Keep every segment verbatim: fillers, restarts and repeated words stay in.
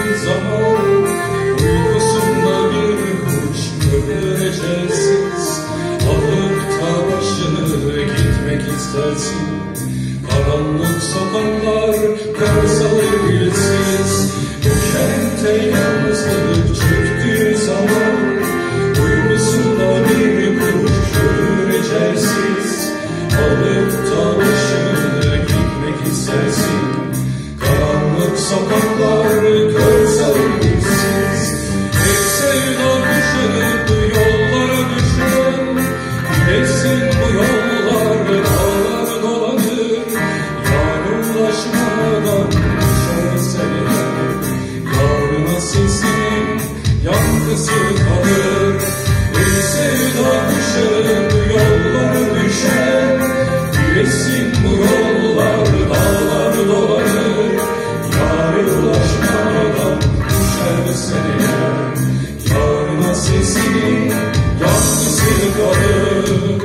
çöktüğü zaman uykusunda bir kuş göreceksiz, alıp da başını gitmek istersin. Karanlık sokaklar kör salır dilsiz, bu kente yalnızlık çöktüğü zaman uykusunda bir kuş göreceksiz, alıp da başını gitmek istersin. Karanlık sokaklar kör salır dilsiz, bir sevda düşünüp yollara düşen, bilesin bu yollar dağlar dolanır, yâre ulaşmadan düşer seni. Yarına sesinin yankısı kalır, bir sevda düşünüp yollara düşen, bilesin bu yollar dağlar dolanır, yâre ulaşmadan düşer seni. Yarına sesinin yankısı kalır.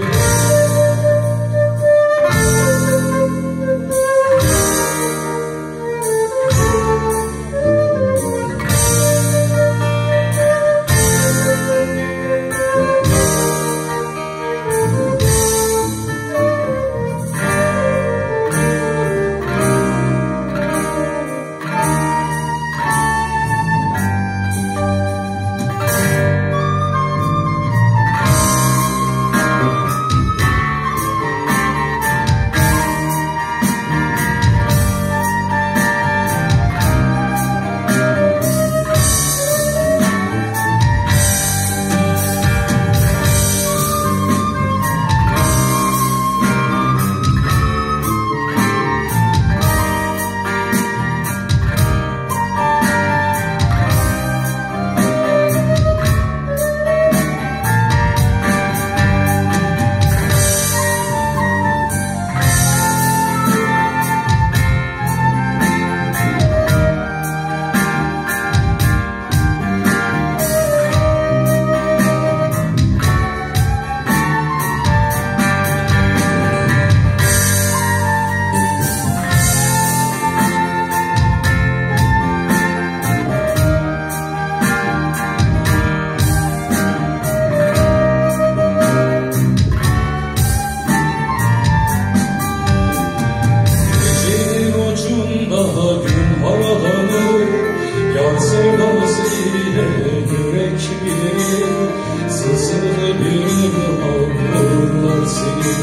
Yar sevdası ile yürek bilir, sızılı bir ağırlar seni.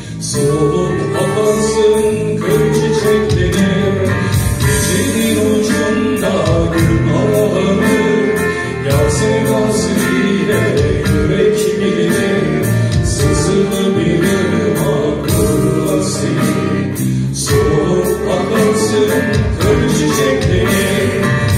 Solup akarsın kır çiçeklenir, gecenin ucunda gün aralanır. Yar sevdası ile yürek bilir, sızılı bir ağırlar seni. Solup akarsın kır çiçeklenir,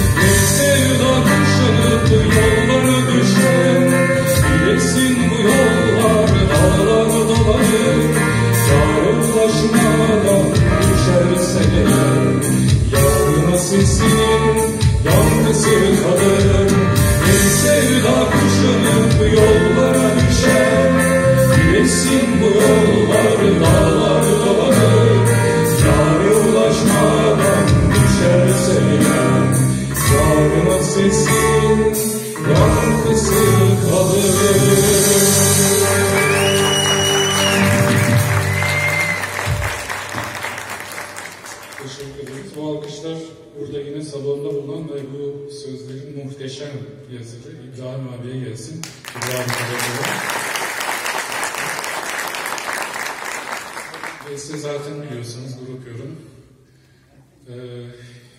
yollara düşen, bilesin bu yollar dağlar dolanır, yâre ulaşmadan düşer seni. Yarına sesinin yankısı kalır, bir sevda kuşanıp yollara düşen, bilesin bu yollar dağlar dolanır, yâre ulaşmadan düşer seni. Yarına sesin yankısı kalır. Teşekkür ederiz. Bu alkışlar burada yine salonda bulunan ve bu sözlerin muhteşem yazıcı İbrahim abiye gelsin. İbrahim abiye. Ve siz zaten biliyorsunuz, grup yorum. Ee,